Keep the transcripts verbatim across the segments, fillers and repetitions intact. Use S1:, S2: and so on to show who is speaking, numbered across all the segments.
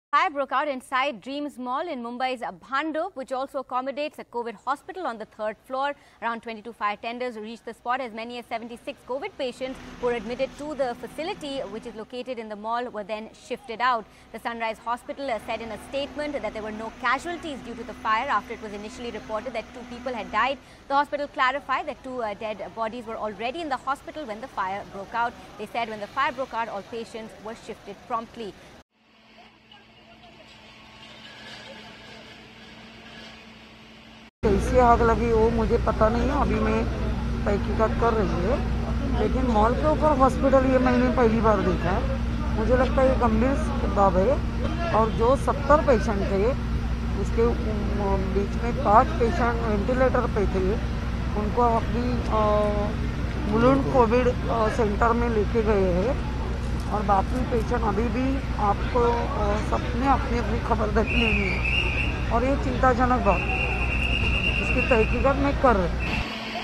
S1: Fire broke out inside Dreams Mall in Mumbai's Bhandup, which also accommodates a COVID hospital on the third floor. Around twenty-two fire tenders reached the spot. As many as seventy-six COVID patients who were admitted to the facility, which is located in the mall, were then shifted out. The Sunrise Hospital said in a statement that there were no casualties due to the fire after it was initially reported that two people had died. The hospital clarified that two uh, dead bodies were already in the hospital when the fire broke out. They said when the fire broke out, all patients were shifted promptly.
S2: कैसी आग लगी वो मुझे पता नहीं है, अभी मैं तहकीकात कर रही है। लेकिन मॉल के ऊपर हॉस्पिटल ये मैंने पहली बार देखा है। मुझे लगता है ये गंभीर बात है। और जो सत्तर पेशेंट थे उसके बीच में पाँच पेशेंट वेंटिलेटर पे थे, उनको अभी मुलुंड कोविड सेंटर में लेके गए हैं और बाकी पेशेंट अभी भी आपको सबने अपनी अपनी खबरदारी लेनी है और ये चिंताजनक बात इसकी तहकीकात में कर रहे हैं।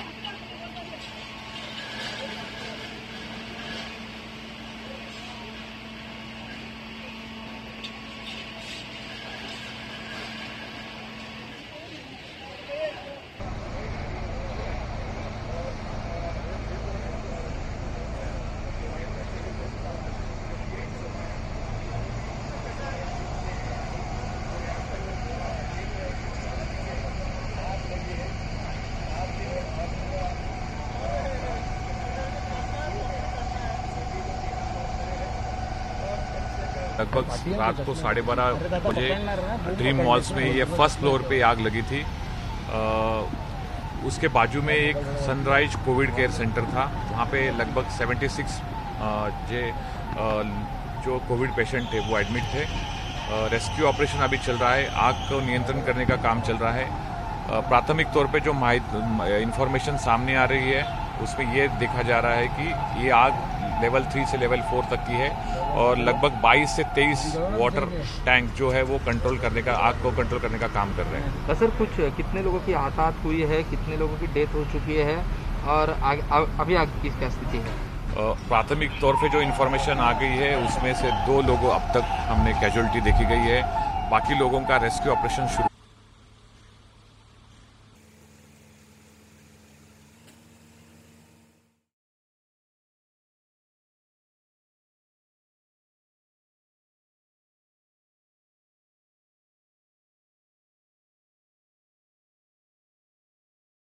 S3: लगभग रात को साढ़े बारह बजे ड्रीम मॉल्स में ये फर्स्ट फ्लोर पे आग लगी थी। आ, उसके बाजू में एक सनराइज कोविड केयर सेंटर था, वहाँ पे लगभग छिहत्तर जे जो कोविड पेशेंट थे वो एडमिट थे। रेस्क्यू ऑपरेशन अभी चल रहा है, आग को नियंत्रण करने का काम चल रहा है। प्राथमिक तौर पे जो इंफॉर्मेशन सामने आ रही है उसमें ये देखा जा रहा है कि ये आग लेवल थ्री से लेवल फोर तक की है और लगभग बाईस से तेईस वाटर टैंक जो है वो कंट्रोल करने का आग को कंट्रोल करने का काम कर रहे हैं।
S4: सर कुछ कितने लोगों की हताहत हुई है, कितने लोगों की डेथ हो चुकी है और आग, अभी आग की क्या स्थिति है?
S3: प्राथमिक तौर पे जो इन्फॉर्मेशन आ गई है उसमें से दो लोगों अब तक हमने कैजुअलिटी देखी गई है, बाकी लोगों का रेस्क्यू ऑपरेशन शुरू